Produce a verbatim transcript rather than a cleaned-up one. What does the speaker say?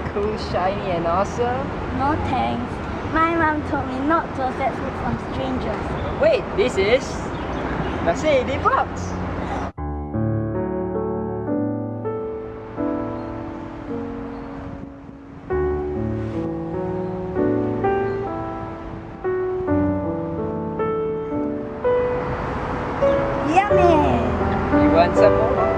cool, shiny and awesome? No thanks. My mom told me not to accept food from strangers. Wait, this is nasi di box. Yummy! You want some more?